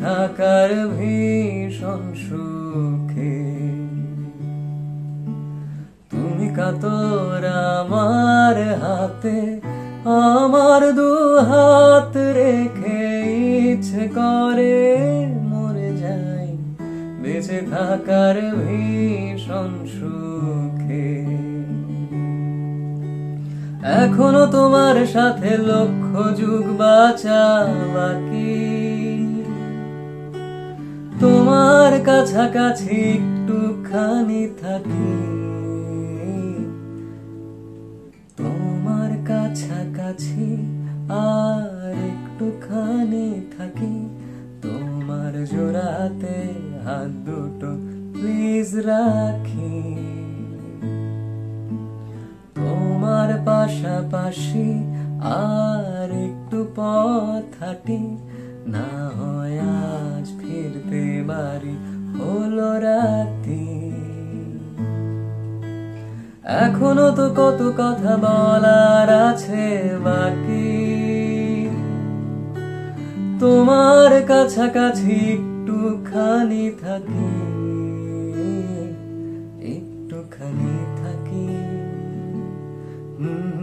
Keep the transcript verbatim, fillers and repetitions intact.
থাকার ভীষণ সুখে। তুমি কাতর আমার হাতে, আমার দু হাত রেখে ইচ্ছে করে মরে যাই বেঁচে থাকার ভীষণ সুখে। এখনো তোমার সাথে লক্ষ যুগ বাঁচা বাকি, তোমার কাছাকাছি একটুখানি থাকি, তোমার কাছাকাছি আর একটুখানি থাকি। তোমার জোড়াতে হাত দুটো প্লিজ রাখি, তোমার পাশাপাশি আর একটু পথ হাঁটি, না হয় আজ ফিরতে বাড়ি হলো রাতি। এখনো তো কত কথা বলার আছে বাকি, তোমার কাছাকাছি একটুখানি থাকি, একটুখানি থাকি।